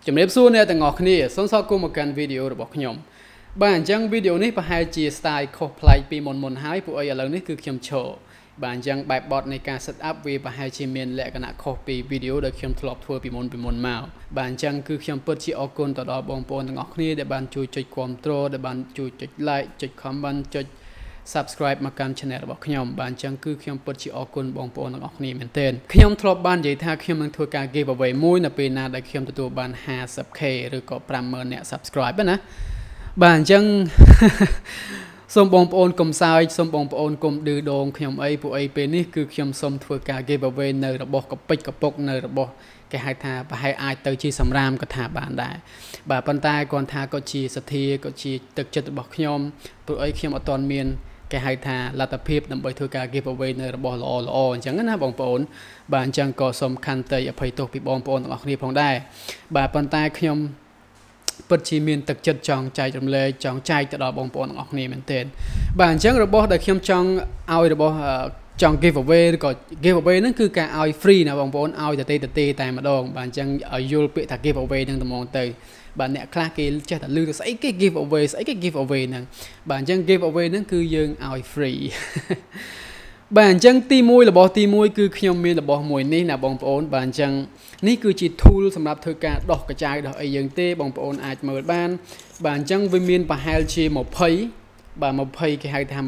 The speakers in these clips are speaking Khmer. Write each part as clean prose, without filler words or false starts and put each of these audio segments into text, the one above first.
ជំរាបសួរអ្នកទាំងអស់គ្នាសូមស្វាគមន៍មកកាន់វីដេអូរបស់ខ្ញុំបាទអញ្ចឹងវីដេអូនេះប្រហែលជា style ខុសប្លែកពីមុនហើយពួកអីឥឡូវនេះគឺខ្ញុំឈរបាទអញ្ចឹងបែបបទនៃការ set up វាប្រហែលជាមានលក្ខណៈខុសពីវីដេអូដែលខ្ញុំធ្លាប់ធ្វើពីមុនមកបាទអញ្ចឹងគឺខ្ញុំពិតជាអរគុណទៅដល់បងប្អូនទាំងអស់គ្នាដែលបានជួយចុចគាំទ្រដែលបានជួយចុច like ចុច comment ចុច subscribe មកកាន់ channel របស់ខ្ញុំបាទអញ្ចឹងគឺខ្ញុំពិតជាអរគុណបងប្អូនទាំងអស់គ្នាមែនទែនខ្ញុំធ្លាប់បាននិយាយថាខ្ញុំនឹងធ្វើការ giveaway មួយនៅពេលណាដែលខ្ញុំទទួលបាន 50k ឬក៏ 50000 អ្នក subscribe ណាបាទអញ្ចឹងសូមបងប្អូនកុំសើចសូមបងប្អូនកុំឌឺដងខ្ញុំអីពួកអីពេលនេះគឺខ្ញុំសូមធ្វើការ giveaway នៅរបស់កពិចកពុកនៅរបស់គេហៅថាប្រហែលអាចទៅជាសម្រាមក៏ថាបានដែរបាទប៉ុន្តែគាត់ថាក៏ជាសទ្ធាក៏ជាទឹកចិត្តរបស់ខ្ញុំព្រោះអីខ្ញុំអត់ទាន់មានគេហៅថាលទ្ធភាពដើម្បីធ្វើការ giveaway នៅរបស់ល្អអញ្ចឹងណាបងប្អូនបាទអញ្ចឹងក៏សូមខន្តីអភ័យទោសពីបងប្អូនទាំងអស់គ្នាផងដែរបាទប៉ុន្តែខ្ញុំពិតជាមានទឹកចិត្តចង់ចែករំលែកចង់ចែកទៅដល់បងប្អូនទាំងអស់គ្នាមែនទែនបាទអញ្ចឹងរបស់ដែលខ្ញុំចង់ឲ្យរបស់ចង់ giveaway ឬក៏ giveaway ហ្នឹងគឺការឲ្យ free ណាបងប្អូនឲ្យតែតែម្ដងបាទអញ្ចឹងឲ្យយល់ពាក្យថា giveaway ហ្នឹងតែហ្មងទៅបាទអ្នកខ្លះគេចេះតែលឺទៅស្អីគេ giveaway ស្អីគេ giveaway ហ្នឹងបាទអញ្ចឹង giveaway ហ្នឹងគឺយើងឲ្យ free បាទអញ្ចឹងទី1របស់ទី1គឺខ្ញុំមានរបស់មួយនេះណាបងប្អូនបាទអញ្ចឹងនេះគឺជា tool សម្រាប់ធ្វើការដោះកញ្ចៅដោះអីយើងទេបងប្អូនអាចមើលបានបាទអញ្ចឹងវាមានប្រហែលជា20បាទ20គេហៅថា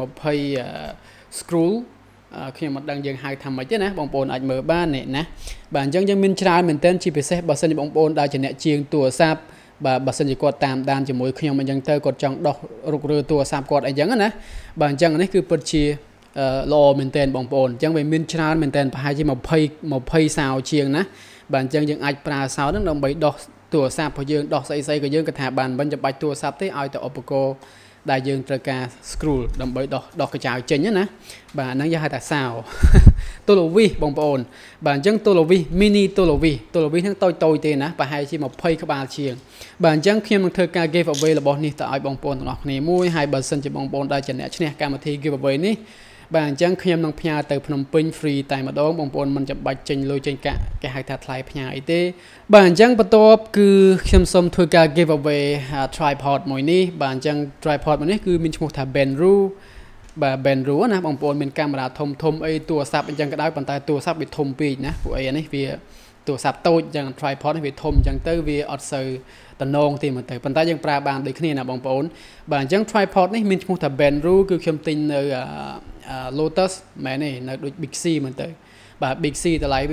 20 scroll ខ្ញុំមិនដឹងយើងហៅថាម៉េចទេណាបងប្អូនអាចមើលបាននេះណាបាទអញ្ចឹងយើងមានច្រើនមែនទែនជាពិសេសបើសិនជាបងប្អូនដែលជាអ្នកជាងទូរស័ព្ទបាទបើសិនជាគាត់តាមដានជាមួយខ្ញុំអញ្ចឹងទៅគាត់ចង់ដោះរុករើទូរស័ព្ទគាត់អីចឹងណាបាទអញ្ចឹងនេះគឺពិតជាល្អមែនទែនបងប្អូនអញ្ចឹងវាមានច្រើនមែនទែនប្រហែលជា20សោជាងណាបាទអញ្ចឹងយើងអាចប្រើសោហ្នឹងដើម្បីដោះទូរស័ព្ទរបស់យើងដោះស្អីក៏យើងក៏ថាបានមិនចាំបាច់ទូរស័ព្ទទេឲ្យតែឧបករណ៍ដែលយើងត្រូវការ scroll ដើម្បីដោះកញ្ចៅចេញណាបាទហ្នឹងយើងហៅថាសោទូរវិសបងប្អូនបាទអញ្ចឹងទូរវិស mini ទូរវិសហ្នឹងតូចទេណាប្រហែលជា20ក្បាលជាងបាទអញ្ចឹងខ្ញុំនឹងធ្វើការ giveaway របស់នេះទៅឲ្យបងប្អូនទាំងអស់គ្នាមួយហើយបើសិនជាបងប្អូនដែលជាអ្នកឈ្នះកម្មវិធី giveaway នេះបាទអញ្ចឹងខ្ញុំនឹងផ្ញើទៅភ្នំពេញ free តែម្ដងបងប្អូនមិនចាំបាច់ចេញលុយចេញកាក់គេហៅថាថ្លៃផ្ញើអីទេបាទអញ្ចឹងបន្ទាប់គឺខ្ញុំសូមធ្វើការ giveaway tripod មួយនេះបាទអញ្ចឹង tripod មួយនេះគឺមានឈ្មោះថា Mrbunlee បាទ Mrbunlee ណាបងប្អូនមានកាមេរ៉ាធំអីទូរស័ព្ទអញ្ចឹងក៏ដោយប៉ុន្តែទូរស័ព្ទវាធំពេកណាពួកអីនេះវាទូរស័ព្ទតូចអញ្ចឹង tripod នេះវាធំអញ្ចឹងទៅវាអត់សូវតំណងទេមើលទៅប៉ុន្តែយើងប្រើបានដូចគ្នាណាបងប្អូនបាទអញ្ចឹង tripod នេះមានឈ្មោះថា Mrbunlee គឺខ្ញុំទិញនៅLotus មែនទេនៅដូច Big C មើលទៅបាទ Big C តម្លៃវា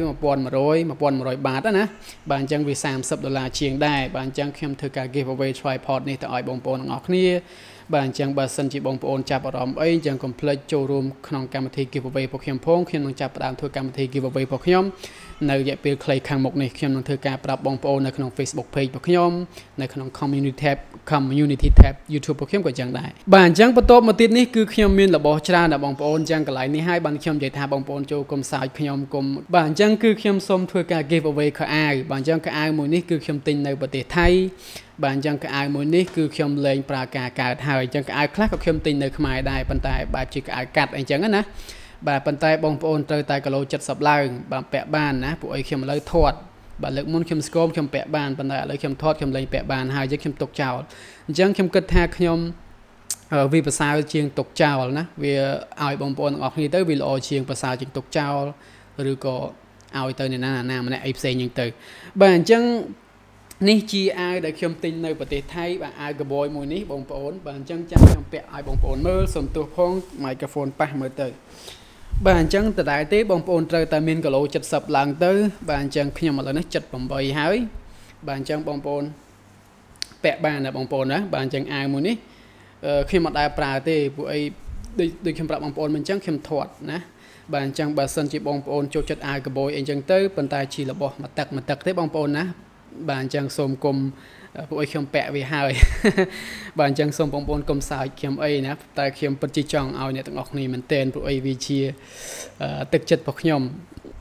1100បាតណាបាទអញ្ចឹងវា$30ជាងដែរបាទអញ្ចឹងខ្ញុំធ្វើការ giveaway tripod នេះទៅឲ្យបងប្អូនទាំងអស់គ្នាបាទអញ្ចឹងបើសិនជាបងប្អូនចាប់អារម្មណ៍អីអញ្ចឹងកុំភ្លេចចូលរួមក្នុងកម្មវិធី giveaway របស់ខ្ញុំផងខ្ញុំនឹងចាប់ផ្ដើមធ្វើកម្មវិធី giveaway របស់ខ្ញុំនៅរយៈពេលខ្លីខាងមុខនេះខ្ញុំនឹងធ្វើការប្រាប់បងប្អូននៅក្នុង Facebook page របស់ខ្ញុំនៅក្នុង community tab YouTube របស់ខ្ញុំក៏ចឹងដែរបាទអញ្ចឹងបន្ទាប់មកទៀតនេះគឺខ្ញុំមានរបស់ច្រើនដល់បងប្អូនអញ្ចឹងកន្លែងនេះហើយបានខ្ញុំនិយាយថាបងប្អូនចូលកុំសើចខ្ញុំកុំបាទអញ្ចឹងគឺខ្ញុំសូមធ្វើការ giveaway ខោអាវបាទអញ្ចឹងខោអាវមួយនេះគឺខ្ញុំទិញនៅប្រទេសថៃបាទអញ្ចឹងខោអាវមួយនេះគឺខ្ញុំលែងប្រើការកើតហើយអញ្ចឹងខោអាវខ្លះក៏ខ្ញុំទិញនៅខ្មែរដែរប៉ុន្តែបែបជាខោអាវកាត់អីចឹងណាបាទប៉ុន្តែបងប្អូនត្រូវតែគីឡូ70ឡើងបាទពាក់បានណាពួកអីខ្ញុំឥឡូវធាត់បាទលើកមុនខ្ញុំស្គមខ្ញុំពាក់បានប៉ុន្តែឥឡូវខ្ញុំធាត់ខ្ញុំលែងពាក់បានហើយយើងខ្ញុំទុកចោលអញ្ចឹងខ្ញុំគិតថាខ្ញុំវាប្រសើរជាងទុកចោលណាវាឲ្យបងប្អូនទាំងអស់គ្នាទៅវាល្អជាងប្រសើរជាងទុកចោលឬក៏ឲ្យទៅអ្នកណាម្នាក់អីផ្សេងហ្នឹងទៅបាទអញ្ចឹងនេះជាអាវដែលខ្ញុំទិញនៅប្រទេសថៃបាទអាវកបយមួយនេះបងប្អូនបាទអញ្ចឹងចាំខ្ញុំពាក់ឲ្យបងប្អូនមើលសុំទោសផង microphone ប៉ះមើលទៅបាទអញ្ចឹងដដែលទេបងប្អូនត្រូវតែមានគីឡូ70ឡើងទៅបាទអញ្ចឹងខ្ញុំឥឡូវនេះ78ហើយបាទអញ្ចឹងបងប្អូនពាក់បានណាបងប្អូនណាបាទអញ្ចឹងអាវមួយនេះខ្ញុំអត់ដែលប្រើទេពួកអីដូចខ្ញុំប្រាប់បងប្អូនមិនអញ្ចឹងខ្ញុំធាត់ណាបាទអញ្ចឹងបើសិនជាបងប្អូនចូលចិត្តអាវកបយអីអញ្ចឹងទៅប៉ុន្តែជារបស់មួយទឹកទេបងប្អូនណាបាទអញ្ចឹងសូមគុំពួកខ្ញុំពាក់វាហើយបាទអញ្ចឹងសូមបងប្អូនកុំសើចខ្ញុំអីណាតែខ្ញុំពិតជាចង់ឲ្យអ្នកទាំងអស់គ្នាមែនទែនពួកអីវាជាទឹកចិត្តរបស់ខ្ញុំ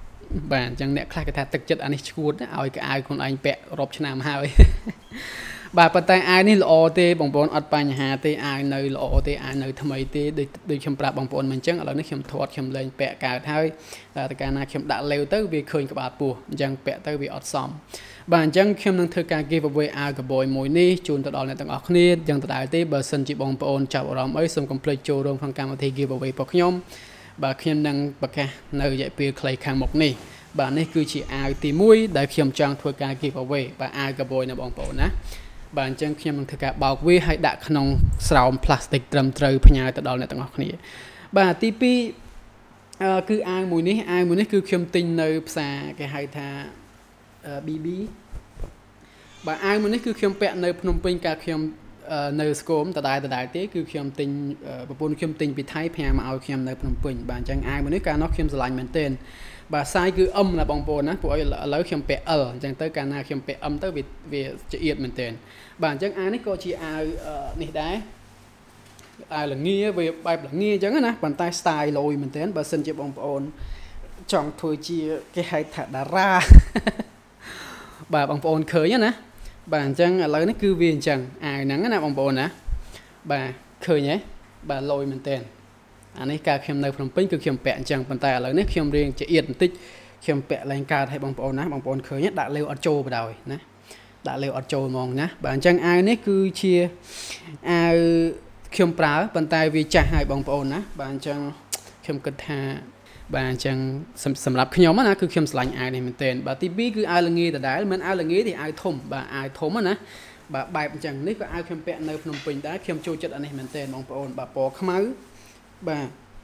បាទអញ្ចឹងអ្នកខ្លះគេថាទឹកចិត្តអានេះឈួតណាឲ្យកៅខ្លួនឯងពាក់រាប់ឆ្នាំហើយ bà bắt tay ai ní lọ tê bong bồn ọt bánh hà tê ai nơi lọ tê ai nơi tham ấy tê để chấm bạc bong bồn mình chẳng ở nó chấm thoát chấm lên bẹ cả thôi là tất cả na chấm đã leo tới vì khơi các bạn bùa chẳng bẹ tới vì ọt xóm bạn chẳng chấm năng thực cái giveaway ai cái bồi mồi ní chun từ đó lên tầng ọt ní chẳng từ đại tê bờ sân chỉ bong bồn chào ở đó ấy xong complete show rồi phong cam thì giveaway bọc nhóm bà khiêm năng bậc ca nơi dạy bia clay khang một ní bà này cứ chỉ ai tìm mũi để khiêm trang thua cái giveaway bà ai cái bồi là bong bồn ná bạn chẳng khiêm năng thực cái bảo vệ hay đã khăn sào plastic trầm trời phơi nhà từ đó lên tầng ọt ní bà tivi cứ ai mùi ní cứ khiêm tinh nơi xa cái hai tha bb bà ai mùi ní cứ khiêm pẹn nơi Phnom Penh cả khiêm nơi scom từ đại tế cứ khiêm tinh bồn khiêm tinh bị thái phèn mà ao khiêm nơi Phnom Penh bạn chẳng ai mùi ní cả nó khiêm lạnh mình tên bà sai cứ âm là bong bồn á của lấy khiêm pẹn chẳng tới cả na khiêm pẹn âm tới vì chỉ yết mình tên bạn chẳng ai ní có chỉ ai này đấy ai là nghe về bài là nghe chẳng á bàn tay style lôi mình tên bà xin cho bong bồn chọn thôi chia cái hai thả đá ra bà bong bồn khởi nhá nè bạn chẳng lấy nó cứ viên chẳng ai nắng nè bong bồn nè bà khởi nhé bà lôi mình tên anh ấy cả khiêm nơi Phnom Penh cứ khiêm pẹn chẳng bàn tay lấy nó khiêm riêng chỉ yết tích khiêm pẹn lên ca hay bong bồn khởi nhất đã leo ở châu vào đầu nè đã leo ở châu mong nhá bạn chẳng ai nấy cứ chia ai khiêm prá bàn tay vì trả hai bong bồn á bạn chẳng khiêm cất hà bạn chẳng sầm lập khi nhóm á cứ khiêm lạnh ai này mình tên bà tivi cứ ai là nghe từ đấy mình ai là nghe thì ai thùng bà ai thùng á nè bà bài chẳng nấy có ai khiêm pẹn nơi Phnom Penh đã khiêm chui chất anh này mình tên bong bồn bà bỏ khmáu bà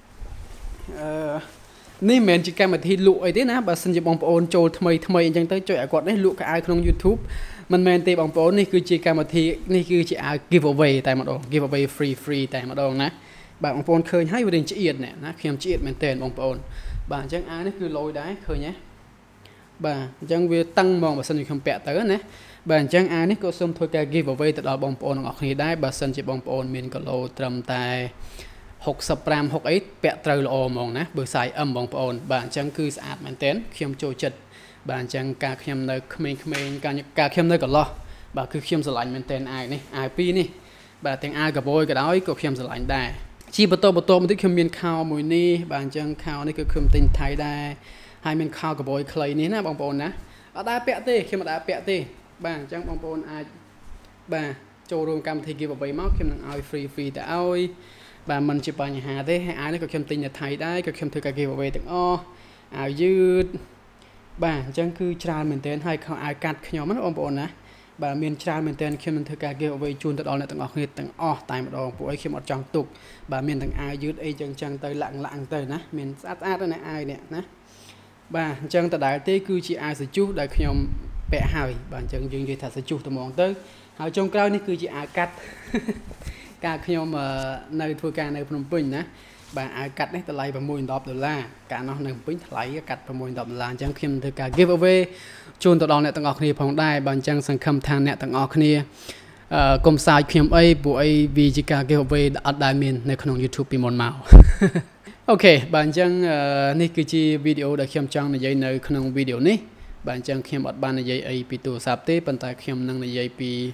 ní mình chỉ cần mà thi lụa ấy thế nè bà xin cho bong bồn trôi thay chẳng tới chơi quạt đấy lụa cả ai không YouTube mình tê bong bồn này cứ chỉ cần mà thi này cứ chỉ ai giveaway tại một đồ giveaway free tại một đồ nè bạn bong bồn khơi hay vừa định chỉ yết nè nè khiêm chỉ yết mình tên bong bồn bạn chẳng ai nó cứ lôi đáy khơi nhé bà chẳng về tăng mong bà xin không bẹt tới nè bạn chẳng ai nó có xong thôi cái giveaway từ đó bong bồn ngọc này đáy bà xin chỉ bong bồn mình có lô trầm tài 60 6 ít bẹt trời lỗ mong nè bữa xài âm bong bồn bạn chẳng cứ sạch mình tên khiêm trôi chật bạn chẳng cả khiêm nơi khmên cả khiêm nơi có lo bà cứ khiêm sờ lạnh mình tên ai nè ai pi nè bà tiếng ai cả bôi cái đó có khiêm sờ lạnh đài chi bờ tô mình thích khiêm miên khao mùi nè bạn chẳng khao nè cứ khiêm tinh thái đài hai miên khao cả bôi clay nè nè bong bồn nè ở đá bẹt tê khiêm ở đá bẹt tê bạn chẳng bong bồn ai bà châu rùm cam thì kia vào bầy máu khiêm năng ai free tại ai bà mình chỉ bà nhà hà thế hay ai nó có khiêm tinh là thầy đấy có khiêm thư cả kia vào bầy từng áo dư bà chẳng cứ tràn mình tên hay không ai cắt nhóm nó bong bồn nè bà miền tràn mình tên khiêm thư cả kia vào bầy chun từ đó là từng ngọc từng tại một đồ của ấy khiêm một trong tục bà miền từng ai dư ấy chẳng tới lặng tới nè miền sát đó này ai nè nè bà chẳng từ đại tế cứ chỉ ai sẽ chú đại khiêm bẹ hài bạn chẳng dừng gì thật sẽ chú từ mong tới hào trong cao này cứ chỉ ai cắt ca khiêm mà nơi thua ca nơi Phnom Penh nè bà ai cắt đấy từ lại vào $10 cả nó nâng pính lấy cắt vào $10 chẳng khiêm thư ca giveaway chôn từ đó nè tầng ngọc này phòng đài bạn chẳng sang khăm than nè tầng ngọc này cùng sai khiêm ấy bộ ấy vì chỉ ca giveaway ở đại miềnในขนม YouTube ปีมนมาว ok bạn chẳng này cứ chỉ video đã khiêm chẳng này nơiขนม video này bạn chẳng khiêm ở ban này ấy pi tu sắp tới bàn tay khiêm năng này pi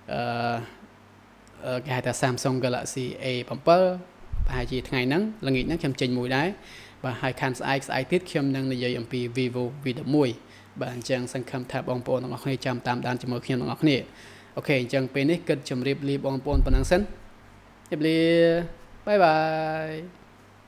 cái hai ta Samsung Galaxy A7 hai chỉ ngày nắng là nghĩ nó khiêm trình mùi đáy và hai khán sai tiết khiêm năng này MP Vivo video mùi bạn chẳng sang khăm tháp bong bồn ngọc này chăm tam đan cho mọi khiêm ngọc này ok chẳng bên này cần chấm riêng li bong bồn bằng năng sân riêng li bye bye